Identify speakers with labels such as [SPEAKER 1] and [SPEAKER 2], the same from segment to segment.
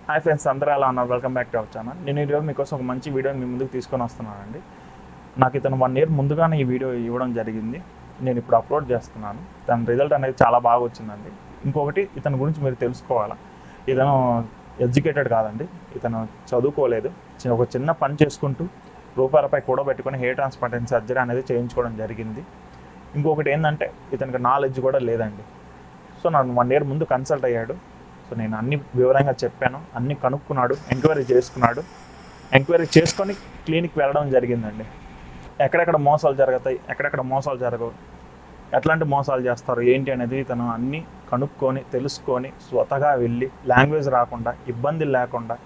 [SPEAKER 1] Hi friends, అందరూ ఎలా ఉన్నారు? Welcome back to our channel. నేను ఈరోజు మీకోసం ఒక మంచి వీడియోని మీ ముందుకు తీసుకొని వస్తున్నానండి. నాకు ఇతను 1 year ముందుగానే ఈ వీడియో ఇవ్వడం జరిగింది. నేను ఇప్పుడు అప్లోడ్ చేస్తున్నాను. దాని రిజల్ట్ అనేది చాలా బాగా వచ్చిందండి. ఇంకొకటి, ఇతని గురించి మీరు తెలుసుకోవాలా. ఇతను ఎడ్యుకేటెడ్ కాదండి, ఇతను చదువుకోలేదు. ఒక చిన్న పని చేసుకుంటూ రూపాయలపై కూడబెట్టుకొని హెయిర్ ట్రాన్స్ప్లాంట్ సర్జరీ అనేది చేయించుకోవడం జరిగింది. ఇంకొకటి ఏంటంటే, ఇతనికి నాలెడ్జ్ కూడా లేదండి. సో నన్ను 1 year ముందు కన్సల్ట్ అయ్యాడు. సో నేను అన్ని వివరంగా చెప్పాను, అన్నీ కనుక్కున్నాడు, ఎంక్వైరీ చేసుకున్నాడు. ఎంక్వైరీ చేసుకొని క్లినిక్ వెళ్ళడం జరిగిందండి. ఎక్కడెక్కడ మోసాలు జరుగుతాయి, ఎక్కడెక్కడ మోసాలు జరగవు, ఎట్లాంటి మోసాలు చేస్తారు ఏంటి అనేది ఇతను అన్నీ కనుక్కొని తెలుసుకొని స్వతగా వెళ్ళి, లాంగ్వేజ్ రాకుండా, ఇబ్బంది లేకుండా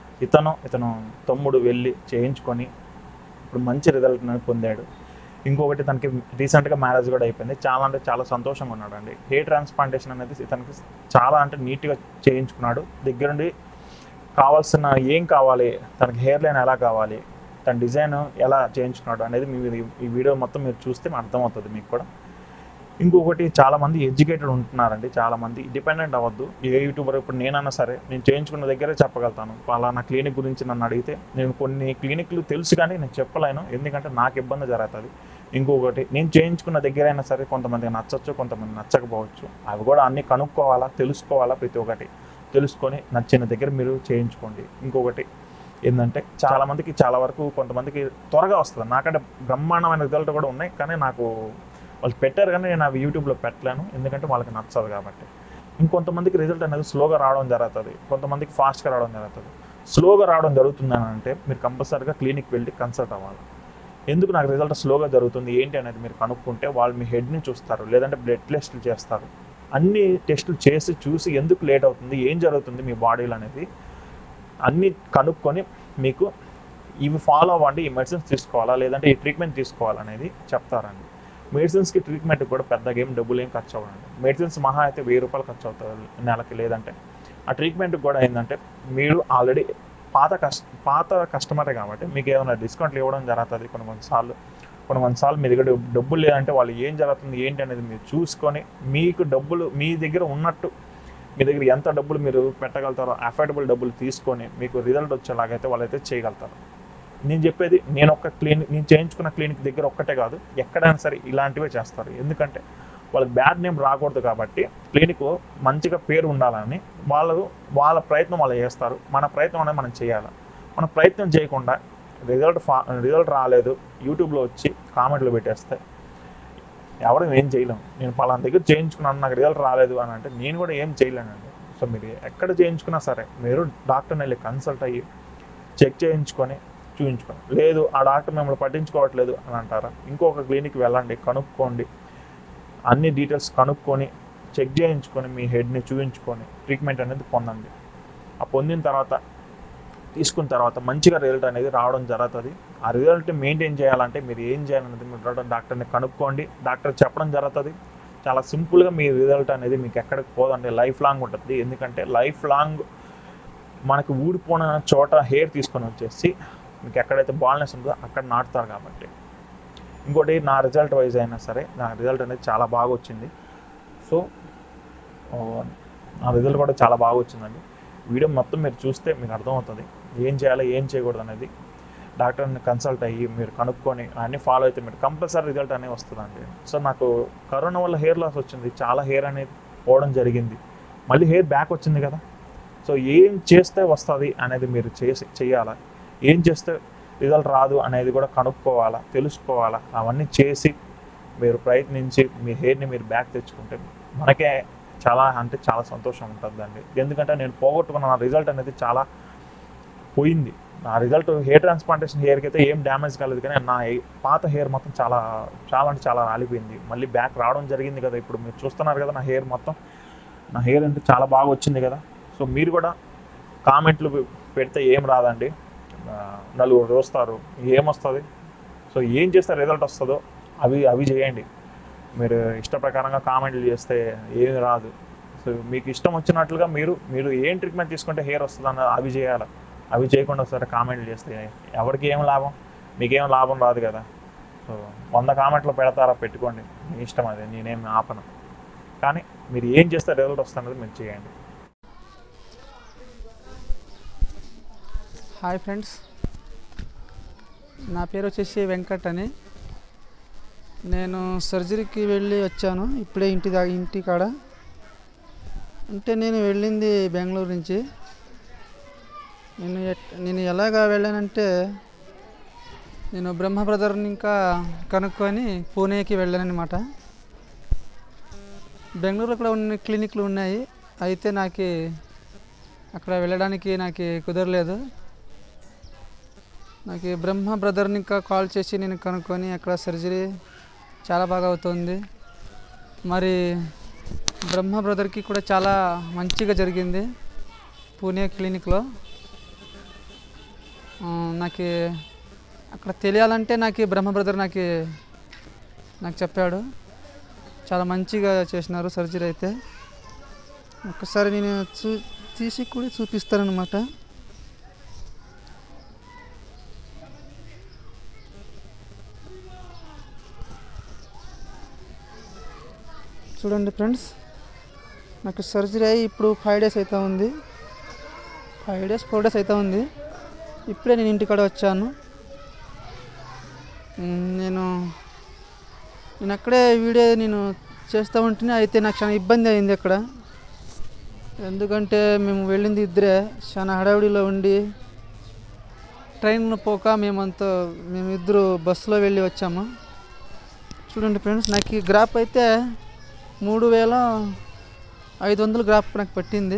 [SPEAKER 1] ఇతను తమ్ముడు వెళ్ళి చేయించుకొని ఇప్పుడు మంచి రిజల్ట్ పొందాడు. ఇంకొకటి, తనకి రీసెంట్గా మ్యారేజ్ కూడా అయిపోయింది. చాలా అంటే చాలా సంతోషంగా ఉన్నాడండి. హెయిర్ ట్రాన్స్ప్లాంటేషన్ అనేది ఇతనికి చాలా అంటే నీట్గా చేయించుకున్నాడు. దగ్గరుండి కావాల్సిన ఏం కావాలి, తనకి హెయిర్ లైన్ ఎలా కావాలి, తన డిజైన్ ఎలా చేయించుకున్నాడు అనేది మీరు ఈ వీడియో మొత్తం మీరు చూస్తే అర్థమవుతుంది మీకు కూడా. ఇంకొకటి, చాలామంది ఎడ్యుకేటెడ్ ఉంటున్నారండి. చాలామంది డిపెండెంట్ అవ్వద్దు. ఏ యూట్యూబర్, ఇప్పుడు నేనన్నా సరే నేను చేయించుకున్న దగ్గరే చెప్పగలుగుతాను. పలానా క్లినిక్ గురించి నన్ను అడిగితే నేను కొన్ని క్లినిక్లు తెలుసు కానీ నేను చెప్పలేను, ఎందుకంటే నాకు ఇబ్బంది జరుగుతుంది. ఇంకొకటి, నేను చేయించుకున్న దగ్గర అయినా సరే కొంతమందికి నచ్చచ్చు, కొంతమంది నచ్చకపోవచ్చు. అవి కూడా అన్నీ కనుక్కోవాలా, తెలుసుకోవాలా. ప్రతి ఒక్కటి తెలుసుకొని నచ్చిన దగ్గర మీరు చేయించుకోండి. ఇంకొకటి ఏంటంటే, చాలామందికి చాలా వరకు కొంతమందికి త్వరగా వస్తుంది. నాకంటే బ్రహ్మాండమైన రిజల్ట్ కూడా ఉన్నాయి, కానీ నాకు వాళ్ళు పెట్టారు కానీ నేను అవి యూట్యూబ్లో పెట్టలేను, ఎందుకంటే వాళ్ళకి నచ్చదు కాబట్టి. ఇంకొంతమందికి రిజల్ట్ అనేది స్లోగా రావడం జరుగుతుంది, కొంతమందికి ఫాస్ట్గా రావడం జరుగుతుంది. స్లోగా రావడం జరుగుతుందని అంటే మీరు కంపల్సరీగా క్లినిక్ వెళ్ళి కన్సల్ట్ అవ్వాలి. ఎందుకు నాకు రిజల్ట్ స్లోగా జరుగుతుంది ఏంటి అనేది మీరు కనుక్కుంటే వాళ్ళు మీ హెడ్ని చూస్తారు, లేదంటే బ్లడ్ టెస్టులు చేస్తారు. అన్ని టెస్టులు చూసి ఎందుకు లేట్ అవుతుంది, ఏం జరుగుతుంది మీ బాడీలో అనేది అన్నీ కనుక్కొని మీకు ఇవి ఫాలో అవ్వండి, ఈ మెడిసిన్స్ తీసుకోవాలా లేదంటే ఈ ట్రీట్మెంట్ తీసుకోవాలనేది చెప్తారండి. మెడిసిన్స్కి ట్రీట్మెంట్కి కూడా పెద్దగా డబ్బులు ఏం ఖర్చు అవ్వండి. మెడిసిన్స్ మహా అయితే 1000 రూపాయలు ఖర్చు అవుతుంది నెలకి. లేదంటే ఆ ట్రీట్మెంట్కి కూడా ఏంటంటే మీరు ఆల్రెడీ పాత కస్టమరే కాబట్టి మీకు ఏమైనా డిస్కౌంట్లు ఇవ్వడం జరుగుతుంది. కొన్నిసార్లు మీ దగ్గర డబ్బులు లేదంటే వాళ్ళు ఏం జరుగుతుంది ఏంటి అనేది మీరు చూసుకొని మీకు డబ్బులు మీ దగ్గర ఉన్నట్టు, మీ దగ్గర ఎంత డబ్బులు మీరు పెట్టగలుగుతారో అఫోర్డబుల్ డబ్బులు తీసుకొని మీకు రిజల్ట్ వచ్చేలాగైతే వాళ్ళైతే చేయగలుగుతారు. నేను చెప్పేది, నేను చేయించుకున్న క్లినిక్ దగ్గర ఒక్కటే కాదు, ఎక్కడైనా సరే ఇలాంటివే చేస్తారు. ఎందుకంటే వాళ్ళకి బ్యాడ్ నేమ్ రాకూడదు కాబట్టి, క్లినిక్ మంచిగా పేరు ఉండాలని వాళ్ళ ప్రయత్నం వాళ్ళు చేస్తారు. మన ప్రయత్నం అనేది మనం చేయాలి. మన ప్రయత్నం చేయకుండా రిజల్ట్ రాలేదు యూట్యూబ్లో వచ్చి కామెంట్లు పెట్టేస్తే ఎవరు ఏం చేయలేము. నేను పలానా దగ్గర చేయించుకున్నాను, నాకు రిజల్ట్ రాలేదు అని అంటే నేను కూడా ఏం చేయలేనండి. సో మీరు ఎక్కడ చేయించుకున్నా సరే మీరు డాక్టర్ని వెళ్ళి కన్సల్ట్ అయ్యి చెక్ చేయించుకొని చూపించుకోండి. లేదు ఆ డాక్టర్ మిమ్మల్ని పట్టించుకోవట్లేదు అని అంటారా, ఇంకొక క్లినిక్ వెళ్ళండి, కనుక్కోండి, అన్ని డీటెయిల్స్ కనుక్కొని చెక్ చేయించుకొని మీ హెడ్ని చూపించుకొని ట్రీట్మెంట్ అనేది పొందండి. ఆ పొందిన తర్వాత తీసుకున్న తర్వాత మంచిగా రిజల్ట్ అనేది రావడం జరుగుతుంది. ఆ రిజల్ట్ మెయింటైన్ చేయాలంటే మీరు ఏం చేయాలనేది మీరు డాక్టర్ని కనుక్కోండి, డాక్టర్ చెప్పడం జరుగుతుంది. చాలా సింపుల్గా మీ రిజల్ట్ అనేది మీకు ఎక్కడికి పోదండి, లైఫ్ లాంగ్ ఉంటుంది. ఎందుకంటే లైఫ్ లాంగ్ మనకు ఊడిపోయిన చోట హెయిర్ తీసుకొని వచ్చేసి మీకు ఎక్కడైతే బాల్నెస్ ఉందో అక్కడ నాటుతారు కాబట్టి. ఇంకోటి, నా రిజల్ట్ వైజ్ అయినా సరే నా రిజల్ట్ అనేది చాలా బాగా వచ్చింది. సో నా రిజల్ట్ కూడా చాలా బాగా వచ్చిందండి. వీడియో మొత్తం మీరు చూస్తే మీకు అర్థమవుతుంది ఏం చేయాలో ఏం చేయకూడదు అనేది. డాక్టర్ని కన్సల్ట్ అయ్యి మీరు కనుక్కొని అన్నీ ఫాలో అయితే మీరు కంపల్సరీ రిజల్ట్ అనేది వస్తుందండి. సో నాకు కరోనా వల్ల హెయిర్ లాస్ వచ్చింది, చాలా హెయిర్ అనేది పోవడం జరిగింది, మళ్ళీ హెయిర్ బ్యాక్ వచ్చింది కదా. సో ఏం చేస్తే వస్తుంది అనేది మీరు చేయాలా, ఏం చేస్తే రిజల్ట్ రాదు అనేది కూడా కనుక్కోవాలా, తెలుసుకోవాలా. అవన్నీ చేసి మీరు ప్రయత్నించి మీ హెయిర్ని మీరు బ్యాక్ తెచ్చుకుంటే మనకే చాలా అంటే చాలా సంతోషం ఉంటుందండి. ఎందుకంటే నేను పోగొట్టుకున్న నా రిజల్ట్ అనేది చాలా పోయింది. నా రిజల్ట్ హెయిర్ ట్రాన్స్ప్లాంటేషన్ హెయిర్కి అయితే ఏం డ్యామేజ్ కాలేదు, కానీ నా పాత హెయిర్ మొత్తం చాలా అంటే చాలా రాలిపోయింది. మళ్ళీ బ్యాక్ రావడం జరిగింది కదా. ఇప్పుడు మీరు చూస్తున్నారు కదా నా హెయిర్ అంటే చాలా బాగా వచ్చింది కదా. సో మీరు కూడా కామెంట్లు పెడితే ఏం రాదండి, నలుగురు చూస్తారు, ఏమొస్తుంది. సో ఏం చేస్తే రిజల్ట్ వస్తుందో అవి చేయండి. మీరు ఇష్ట ప్రకారంగా కామెంట్లు చేస్తే ఏమి రాదు. సో మీకు ఇష్టం వచ్చినట్లుగా మీరు ఏం ట్రీట్మెంట్ తీసుకుంటే హెయిర్ వస్తుందన్న అవి చేయాలి. అవి చేయకుండా సరే కామెంట్లు చేస్తే ఎవరికి ఏం లాభం, మీకేం లాభం రాదు కదా. సో 100 కామెంట్లు పెడతారా, పెట్టుకోండి, మీ ఇష్టం, అది నేనేం ఆపను. కానీ మీరు ఏం చేస్తే రిజల్ట్ వస్తున్నది మీరు చేయండి.
[SPEAKER 2] హాయ్ ఫ్రెండ్స్, నా పేరు వచ్చేసి వెంకట్ అని. నేను సర్జరీకి వెళ్ళి వచ్చాను ఇప్పుడే ఇంటి కాడ. అంటే నేను వెళ్ళింది బెంగళూరు నుంచి. నేను ఎలాగా వెళ్ళానంటే, నేను బ్రహ్మ బ్రదర్ని ఇంకా కనుక్కొని పూణేకి వెళ్ళానన్నమాట. బెంగళూరులో కూడా ఉన్న క్లినిక్లు ఉన్నాయి, అయితే నాకు అక్కడ వెళ్ళడానికి నాకు కుదరలేదు. నాకు బ్రహ్మ బ్రదర్ని ఇంకా కాల్ చేసి నేను కనుక్కొని అక్కడ సర్జరీ చాలా బాగా అవుతుంది. మరి బ్రహ్మ బ్రదర్కి కూడా చాలా మంచిగా జరిగింది పూణే క్లినిక్లో. నాకు అక్కడ తెలియాలంటే నాకు బ్రహ్మ బ్రదర్ నాకు చెప్పాడు. చాలా మంచిగా చేసినారు సర్జరీ. అయితే ఒక్కసారి నేను తీసి కూడా చూపిస్తానన్నమాట. చూడండి ఫ్రెండ్స్, నాకు సర్జరీ అయ్యి ఇప్పుడు 5 days అవుతా ఉంది. 4 days అవుతా ఉంది. ఇప్పుడే నేను ఇంటికాడ వచ్చాను. నేను అక్కడే వీడియో నేను చేస్తూ ఉంటేనే, అయితే నాకు చాలా ఇబ్బంది అయింది అక్కడ. ఎందుకంటే మేము వెళ్ళింది ఇద్దరే, చాలా హడావిడిలో ఉండి ట్రైన్లో పోక మేమిద్దరు బస్సులో వెళ్ళి వచ్చాము. చూడండి ఫ్రెండ్స్, నాకు ఈ గ్రాప్ అయితే 3500 గ్రాఫ్ నాకు పట్టింది.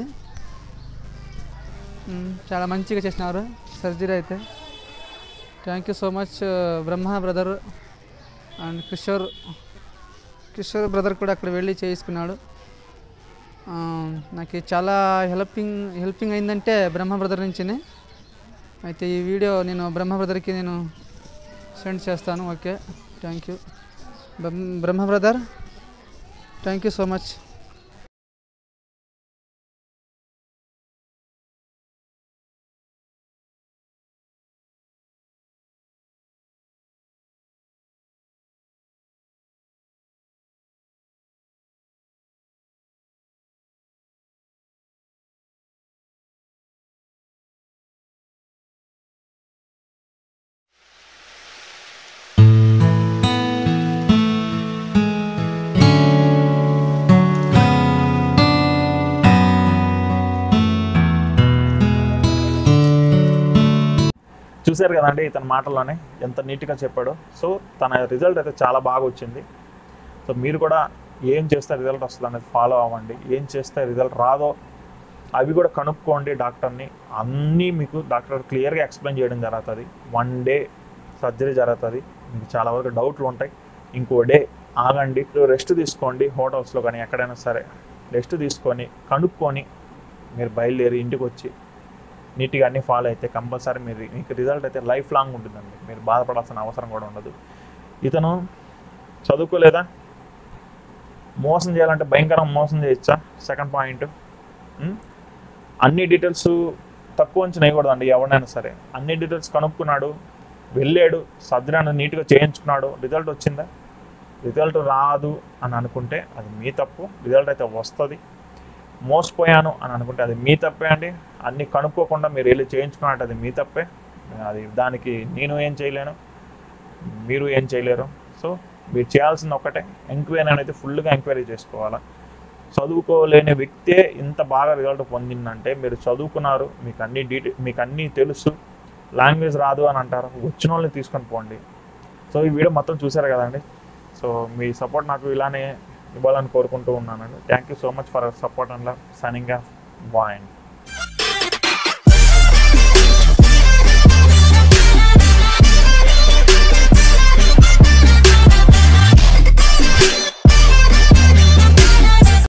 [SPEAKER 2] చాలా మంచిగా చేసినారు సర్జరీ అయితే. Thank you so much Brahma brother and Kishore brother కూడా అక్కడ వెళ్ళి చేసుకున్నాడు. నాకు చాలా హెల్పింగ్ అయిందంటే బ్రహ్మ బ్రదర్ నుంచినే. అయితే ఈ వీడియో నేను బ్రహ్మ బ్రదర్కి నేను సెండ్ చేస్తాను. Okay, thank you Brahma brother, thank you so much.
[SPEAKER 1] చూశారు కదండి ఇతని మాటల్లోనే ఎంత నీట్గా చెప్పాడో. సో తన రిజల్ట్ అయితే చాలా బాగా వచ్చింది. సో మీరు కూడా ఏం చేస్తే రిజల్ట్ వస్తుంది అనేది ఫాలో అవ్వండి. ఏం చేస్తే రిజల్ట్ రాదో అవి కూడా కనుక్కోండి డాక్టర్ని. అన్నీ మీకు డాక్టర్ క్లియర్గా ఎక్స్ప్లెయిన్ చేయడం జరుగుతుంది. 1 day సర్జరీ జరుగుతుంది. మీకు చాలా వరకు డౌట్లు ఉంటాయి. ఇంకో డే ఆగండి, రెస్ట్ తీసుకోండి. హోటల్స్లో కానీ ఎక్కడైనా సరే రెస్ట్ తీసుకొని కనుక్కొని మీరు బయలుదేరి ఇంటికి వచ్చి నీట్గా అన్నీ ఫాలో అయితే కంపల్సరీ మీకు రిజల్ట్ అయితే లైఫ్ లాంగ్ ఉంటుందండి. మీరు బాధపడాల్సిన అవసరం కూడా ఉండదు. ఇతను చదువుకోలేదా, మోసం చేయాలంటే భయంకరంగా మోసం చేయొచ్చా? సెకండ్ పాయింట్, అన్ని డీటెయిల్స్ తక్కువ నుంచి వేయకూడదండి. ఎవరినైనా సరే అన్ని డీటెయిల్స్ కనుక్కున్నాడు, వెళ్ళాడు, సర్జరీ అనేది నీట్గా చేయించుకున్నాడు. రిజల్ట్ వచ్చిందా? రిజల్ట్ రాదు అని అనుకుంటే అది మీ తప్పు. రిజల్ట్ అయితే వస్తుంది. మోసపోయాను అని అనుకుంటే అది మీ తప్పే అండి. అన్నీ కనుక్కోకుండా మీరు వెళ్ళి చేయించుకున్నట్టు అది మీ తప్పే. దానికి నేను ఏం చేయలేను, మీరు ఏం చేయలేరు. సో మీరు చేయాల్సింది ఒక్కటే, ఎంక్వైరీ అనేది ఫుల్గా ఎంక్వైరీ చేసుకోవాలా. చదువుకోలేని వ్యక్తే ఇంత బాగా రిజల్ట్ పొందిందంటే మీరు చదువుకున్నారు, మీకు అన్నీ తెలుసు. లాంగ్వేజ్ రాదు అని అంటారు, వచ్చిన వాళ్ళని తీసుకొని పోండి. సో ఈ వీడియో మొత్తం చూసారు కదండి. సో మీ సపోర్ట్ నాకు ఇలానే ఇవ్వాలని కోరుకుంటూ ఉన్నానండి. Thank you so much for support and love. Signing off, bye.